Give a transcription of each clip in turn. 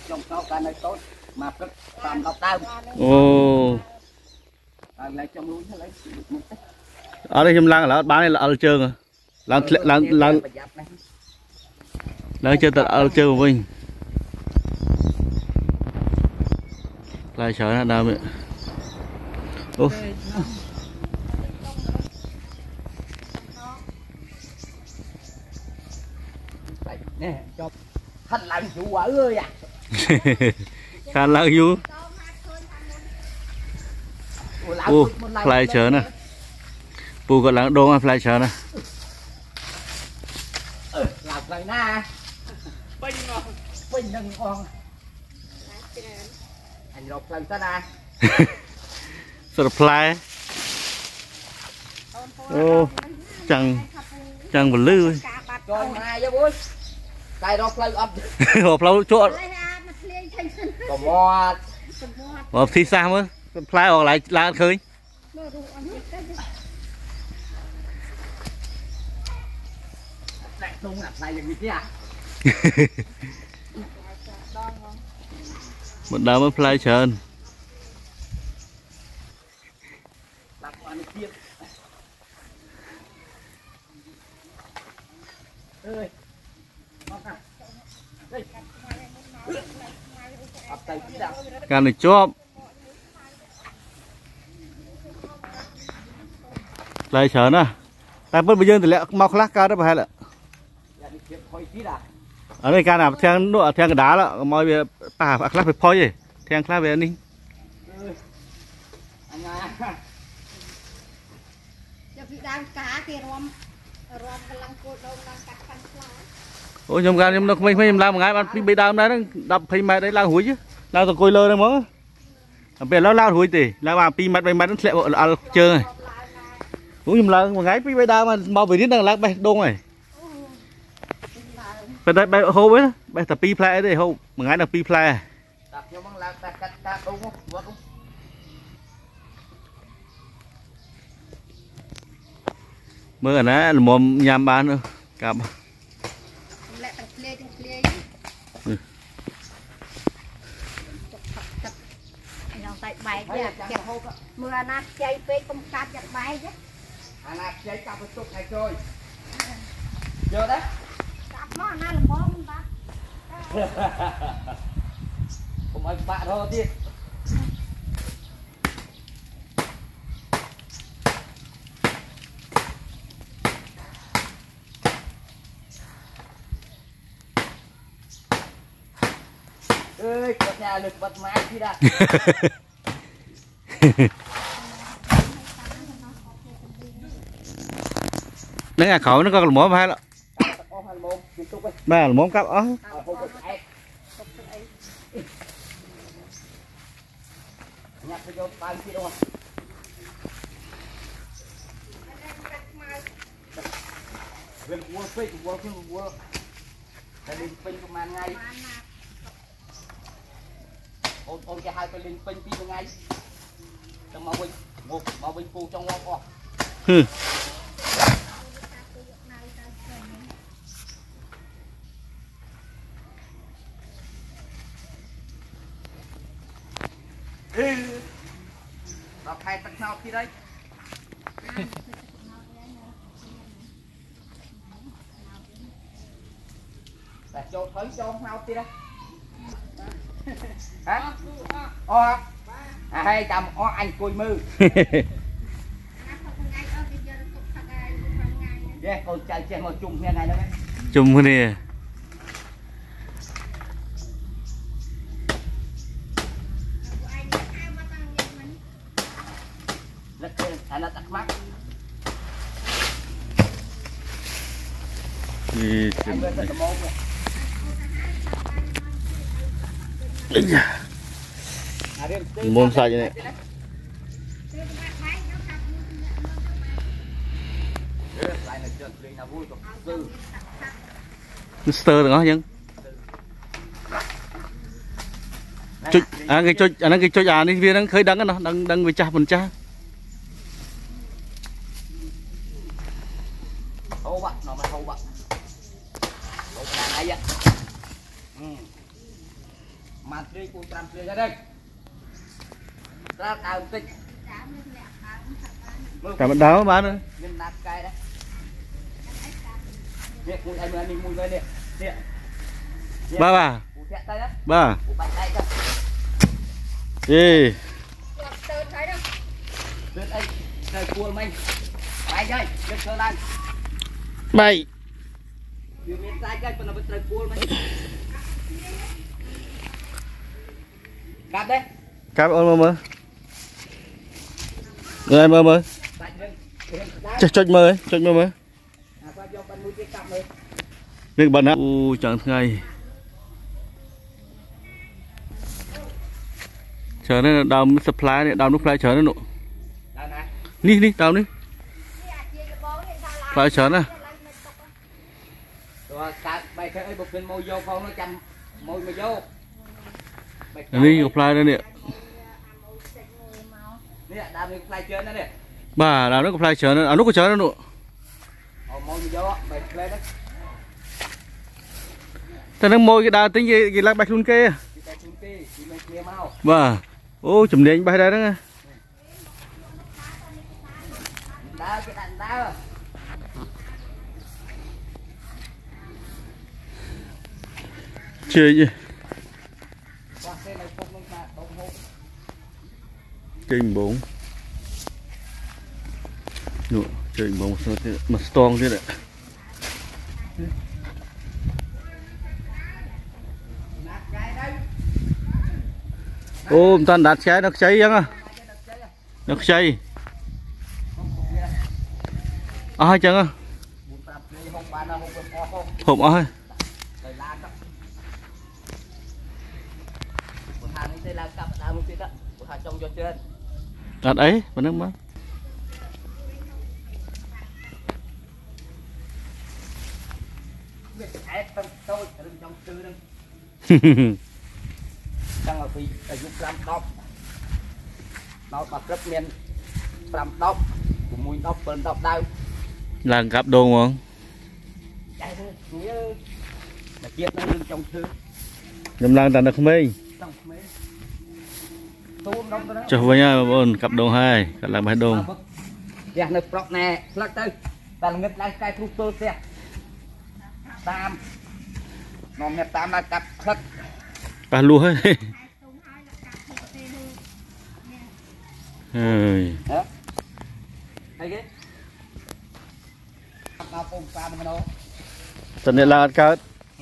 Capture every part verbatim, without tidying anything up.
trong sau cái này tốt mà rất tạm đọc tao ồ lấy trong núi lấy ở đây chim lăng là bán này là ở trường à lăng lăng lăng lăng chơi tận ở trường của mình lại chờ nó đâu vậy úp nè cho thật lạnh chú quá ơi à khăn lăng chú ô lại chờ nè bù còn lăng đô mà lại chờ nè làm lại na bình ngon bình ngon ngon anh đọc lần ta ra supply ô chẳng chẳng vật lư rồi mai với bố tay đọc lần ấp hộp lâu chỗ có mọt hộp thì sao mới supply hoặc lại là khơi tung là này như thế à một đám mới fly trơn càng này chóp lại trơn à tại bây giờ thì lại mau khác cao đó phải là ở đây ca nào theo nọ theo cái đá là mọi việc bà khác phải phơi gì theo khác về anh ôi nhom gan nhom nó không không làm một ngày bạn bị đau đấy đập thấy mày đấy lao húi chứ lao tao coi lơ đấy mớ bây giờ lao húi thì lao mà pi mặt bay mặt nó sẽ ở chơi này cũng nhom là một ngày bị đau mà mau về đến đang lắc bay đông này bên đây bay hô ấy bay tập pi play đây hô một ngày là pi play mưa này là mồm nhám bán nữa cặp mưa nát chay phê công cát chặt bay chứ nát chay cặp một chút này rồi giờ đấy cặp nó nát là bom ta không ai bạn thôi đi ơi có nhà lực bật máy đi đã đấy là khẩu nó có là món hay lắm ba là món cắp ó Bên mua phê của mua phê của mua Cái linh phê của màn ngay Ôn ôn cái hai cái linh phê phê của ngay Trong màu bình Một màu bình phù trong ngon quá Hừ Đọc hai tắc nào khi đây Đã cho thấy cho ông nào kia đây hả? Ô à hay chầm ó anh cùi mư yeah, con trai chơi ngồi chung như này đó đấy chung cái này rất là nó tắt mắt thì môn sai này stir được không nhưng chút à cái chút à nó cái chút à đi viên nó khơi đắng nó đang đang với cha mình cha hô bạn nó mà hô bạn hô bạn này vậy mà tươi cuốn trăm tươi ra đây ra đào tích cả bạn đáo bán nữa nên nát cái đấy nè mùi ai mà mình mùi về nè nè ba bà ba gì bay cặp đấy cặp ôn mơ mơ người mơ mơ chật chật mơ chật mơ mơ việc bận á u chẳng ngày chờ nó đào supply này đào nút supply chờ nó nụ đi đi đào đi phải chờ nè đi supply đây nè bà đào nó supply chờ nó à nó có chờ nó nụ ta đang môi cái đào tính gì gì là bạch luôn kia bà ô chùm điện bay đây đó nghe chơi gì trình bốn nụ trình bốn mà strong thế này ô toàn đặt cháy nó cháy á nó cháy à hai chân á hộp ơi đặt ấy mà nước mắt đang ở phía ở giúp làm đọc nó bật rất miền làm đọc của mùi đọc phần đọc đau là gặp đồ không chạy thôi nghĩa là kiệt nó lưng trong thứ nhầm lang tàn được mấy cho với nhau bọn cặp đồ hai cặp làm hai đồ dạ nó bọc nè lắc tới ta ngất lại cái thuốc tôi xe tam nó mẹ tam là cặp khất bà lúa ấy ơi tận này là cao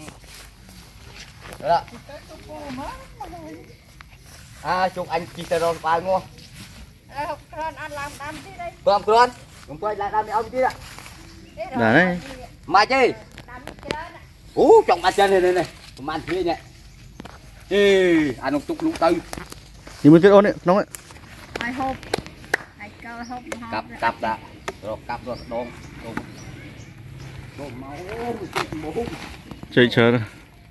à chụp anh chỉ tờ rồi bài mua vâng con chúng tôi lại làm áo tí ạ đấy mà chi ú chồng ăn chân này này này ăn thế nhỉ ê ăn một chút lũ tư thì mình sẽ ôn đấy nóng ấy ai hộp ai cơ hộp cặp cặp đã rồi cặp rồi đồn đồn đồn máu chơi chờ đó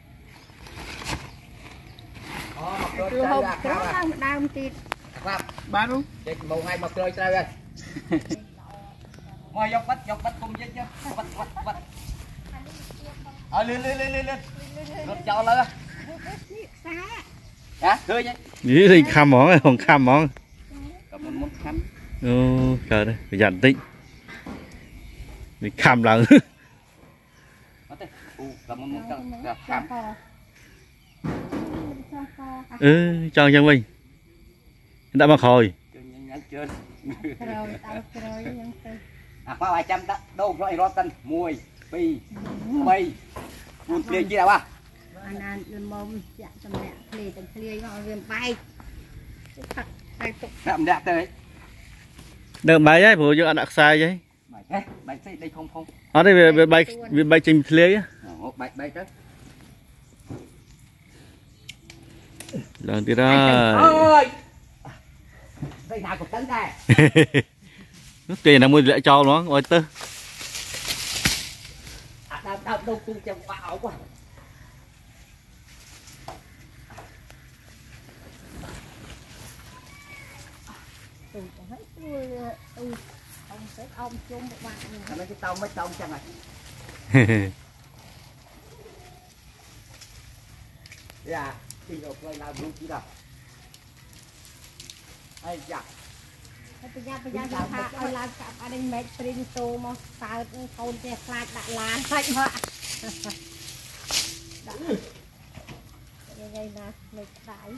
từ hộp đó đang đang tịt bán luôn một ngày một rơi ra rồi mời dọc bắt dọc bắt cùng với chứ bắt bắt bắt ờ lên lên lên lên lên lột cho lên hả thưa nhé đi thì khăm món này còn khăm món cầm một món khăm ô chờ đây phải dặn tĩnh đi khăm lần cầm một món khăm ừ cho chân mình đã mà khỏi à qua vài trăm đó đâu rồi rót tân mùi pi pi buồn tiền gì đâu à anh ăn mồm dạ cho mẹ lì từng lì họ viêm bay đậm đẹp tới đừng bay ấy phụ cho ăn đặc sai vậy bài bài đây không không ở đây về về bay về bay trình lê á bài bay tới lần tiếp ra ơi đây nào cũng tấn đây nước tiền là mua lại cho nó ngồi tư à đâu đâu đâu cung chân quá ảo quá ông sẽ ông chung một bạn mấy cái tông mấy tông chẳng này dạ Thì rồi quay làm luôn chứ đâu. Ai dạ. bây giờ bây giờ thà ai làm cặp anh em mẹ prin tô mà sao con trẻ khai đã làm hết mà đây là mệt đại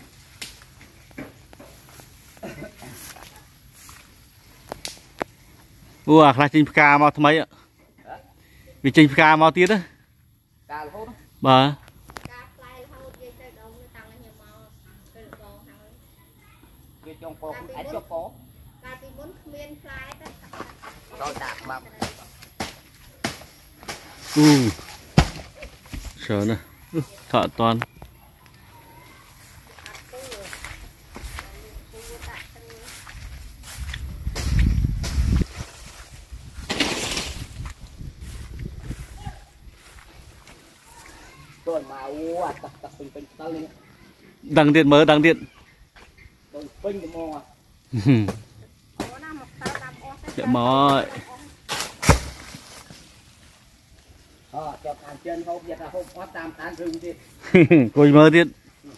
ủa là chinh ca mau thay mấy ạ vì chinh ca mau tiết á ca là hốt đó bà cái trong cổ ấy cho cổ rồi đạp mà u sợ nè thợ toàn rồi mà u à tập tập bình bình tao lên đăng điện mới đăng điện đồng bình cái mò chạy mỏi ờ chọc hàng trên hôm giờ là hôm có tam tán rừng đi coi mơ điện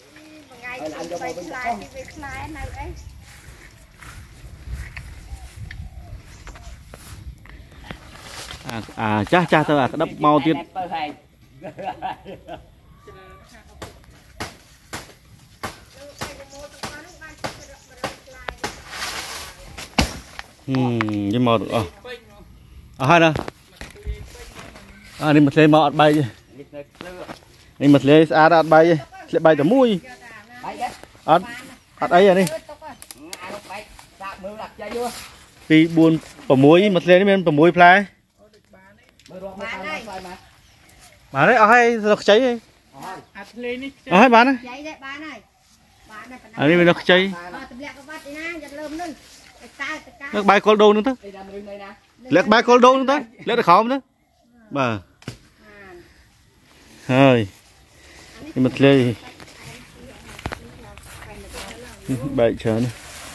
à à cha cha tao à đắp mau tiết ừm cái màu được à à hai nè à đi một lấy màu bay đi đi một lấy à đặt bay đi lấy bay từ mũi à đặt ấy à đi vì buồn bỏ muối một lấy bên bỏ muối play mà đấy ở hay nó cháy đi ở hay bán đấy ở đây mình nó cháy nước bay có đâu nữa thôi lẹt bay có đâu nữa thôi lẹt được khó nữa bà hơi nhưng mà lê bảy chờ nữa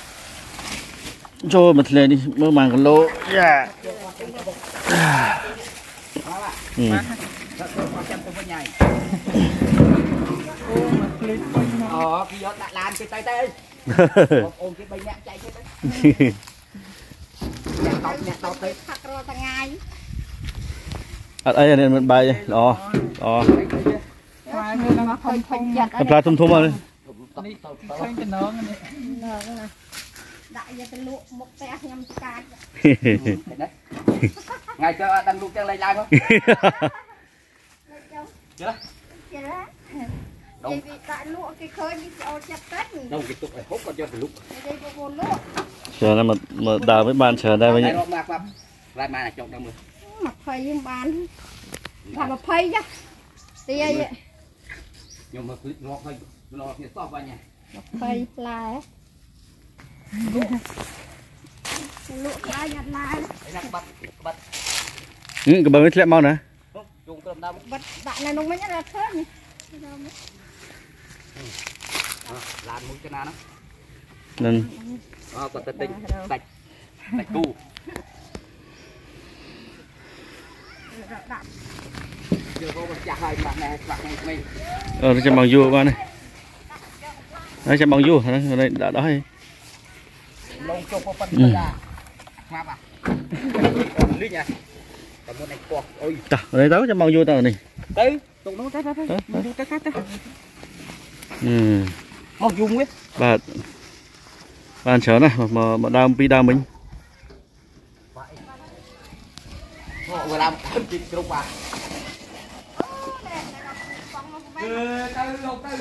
cho mặt lê đi mơ màng cái lỗ yeah. Ừ. ờ khi gió đã làm cái tay tay ôm cái bay nhạc chạy cái tay nhạc tóc nhạc tóc tới ở đây này mình bay đó đó cái pla thum thum rồi ngày cho đang lúc đang lấy lại không chưa Vậy vì tại lụa cái khơi đi cho chặt tết đâu cái tục này hút vào cho từ lúc chờ là mà mà đào với bàn chờ đây với nhỉ lại mà là chọn đâu mưa mặt phơi nhưng bàn làm mà phơi chứ thì vậy nhưng mà cứ ngọt thôi nó thì to vào nhà mặt phơi là lụa lại nhặt lại bắt bắt ừ cái bờ mới mau nè dùng tôm đâm bắt bạn này nó mới nhất là thớt nhỉ làm mũi cái nào nó nên ờ còn tinh bạch bạch cu chưa có chả hơi mà này bạn này mình ờ nó cho bằng vua qua này nó cho bằng vua ở đây đã đó hay lông cho có phân ra hoa à lít nha còn một này quạt ôi trời ở đây tao cho bằng vua tao này tới tụng nó tới tới tới tới tới tới ừ mau dùng ấy bà bàn chờ này mà mà, mà đam pi đam mình họ vừa làm chuyện không à từ từ từ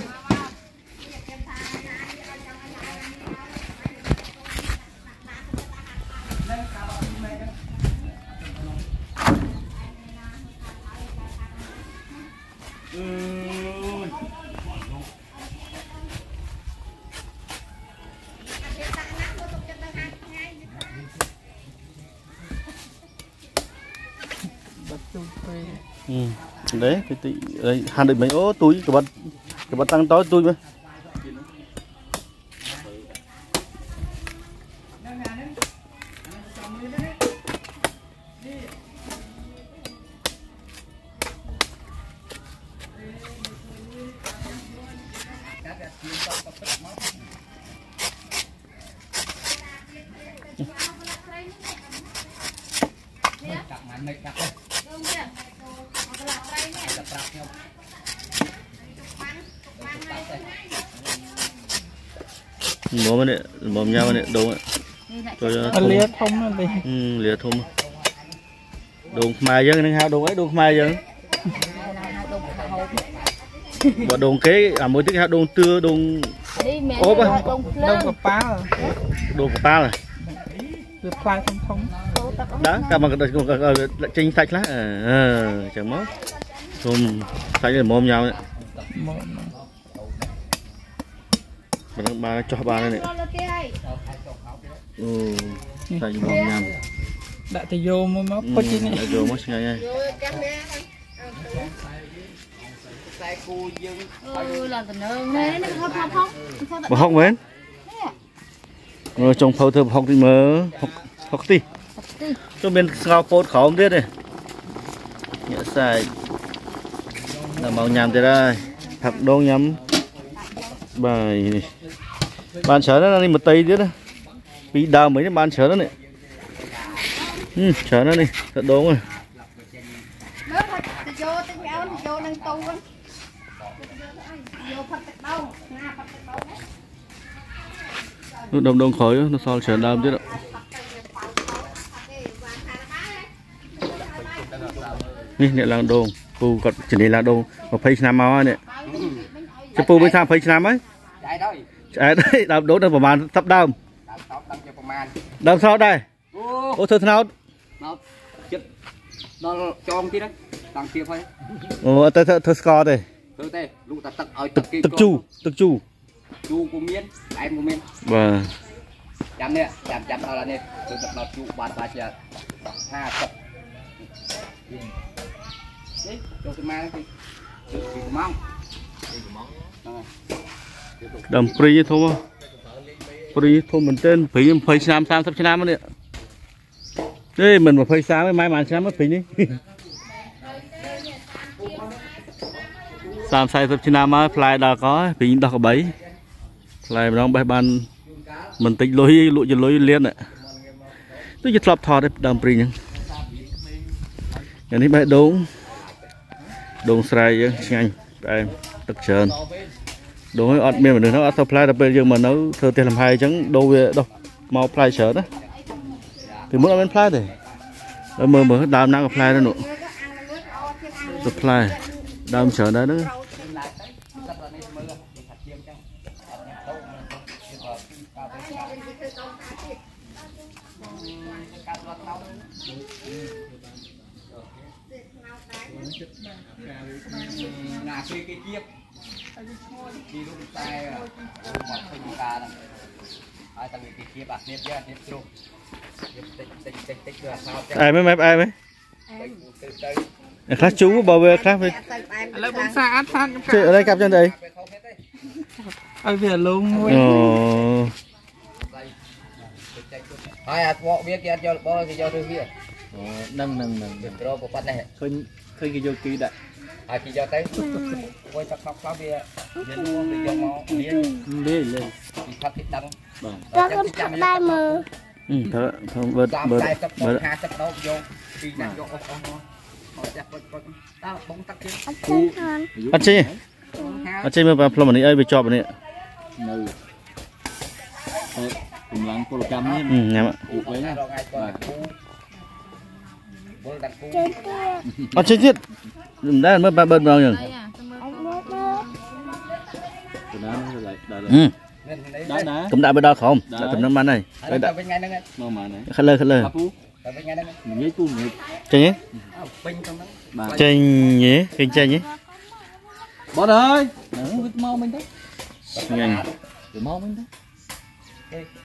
ừ. Đấy cái tí đây hàn định mấy ô túi cái bát cái bát tăng tối túi mà bố mà nè bố nhau nè đúng ạ lìa thông đi ừ lìa thông đồn mai dân nên hao đồn ấy đồn mai dân bọn đồn kế à mỗi tiếng hao đồn tưa đồn ốp á đông cặp phá đồn cặp phá rồi được phai thông thông đó cả mà tranh sạch lá ờ chẳng mất không sạch là mồm nhau đấy bạn ba cho ba đây này ừ sạch mồm nhau đã thì vô mới móc có chi này vô mất ngay ngay bỏ học mấy rồi trồng phâu thơm học thì mơ học học tí cho bên sau phốt khó không biết này nhớ xài là màu nhằm thế đây thật đông nhắm bài này bàn chở nó đi một tayទៀតđó bị đào mấy cái bàn chở đó này ừ, chở nó đi thật đúng rồi nó đông đông khói nó sao chở đào chứ đóนี่เนี่ยลางโดงปูกดจะนี่ลางโดงมาเพย์ชนะมาเนี่ยจะปูไปทำเพย์ชนะไหมได้ได้ได้ดาวโดนประมาณทับดาวดาวเท่าได้โอ้เธอเท่าจุดนอนจองที่นั่นต่างเทียบไปโอ้เธอเธอเธอสกอร์เลยเธอเต้ลูกตัดตัดเอาตัดตึกจูตึกจูจูกูเมียนไอ้กูเมียนว่าจำเนี่ยจำจำอะไรเนี่ยเธอตัดเราจูบาดบาดจะห้าตัดนี่จูขึ้นมาสิจูขึ้นมั่งดำปรีโทมปรีโทเหมือนเต้นผีมันเพย์ชนะสามสิบชนะมันเนี่ยนี่มันมาเพย์สามไม่ไม้มาชนะมันผีนี่สามสิบชนะมาพลายดอกก็ผีดอกก็ใบพลายน้องใบบันมันติดลอยลุยจะลอยเลี้ยนอ่ะตัวจะทลบทอได้ดำปรียังอย่างนี้ใบดงดงสายยังไงไปตักเชิญดงให้อดเมียเหมือนเดิมเขาเอาพลายแต่เป็นยังมันเอาเธอเตะลำไห้จังโดvề đâu mauพลายเชิญนะthì muốn bên ply này nó mơ mơ đam năng ply đó nụ ply đam chờ đấy nữa ai mấy mấy ai mấy khác chú bảo vệ khác với ở đây cặp chân đây ai về luôn ồ ai à bỏ biết kia cho bỏ cái cho tôi kia nâng nâng nâng được rồi của bạn này khơi khơi cái vô kỳ đã ai khi cho tới quay tập học khóa bia đến luôn thì cho máu liên liên lên phát thích đăng cho con tập bài mờ ừ thở không bớt bớt bớt hai tập đâu vô khi nào vô ông ông họ sẽ bớt bớt tao bông tắt kia anh chị anh chị mới vào plum này ai bị chọc này ừ cùng lăng cô cam nhé ừ nhắm ạ anh chị chết đã mới ba bên bao nhiêu ừ cũng đã bên đó không tầm năm ăn này đây đã khát lơ khát lơ chơi nhé chơi nhé kinh chơi nhé bỏ ơi mau mình đấy nhanh mau mình đấy